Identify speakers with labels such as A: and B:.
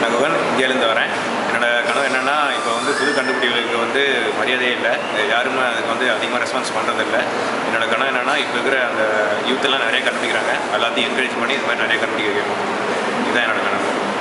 A: நான் ககன் இந்தியாவிலேருந்து வரேன். என்னோடய கனவு என்னென்னா, இப்போ வந்து புது கண்டுபிடிப்புகளுக்கு வந்து மரியாதையே இல்லை, யாருமே அதுக்கு வந்து அதிகமாக ரெஸ்பான்ஸ் பண்ணுறதில்ல. என்னோடய கனவு என்னென்னா, இப்போ இருக்கிற அந்த யூத்தெல்லாம் நிறைய கண்டுபிடிக்கிறாங்க, எல்லாத்தையும் என்கரேஜ் பண்ணி இது மாதிரி நிறைய கண்டுபிடிக்க வைக்கணும். இதுதான் என்னோடய கனவு.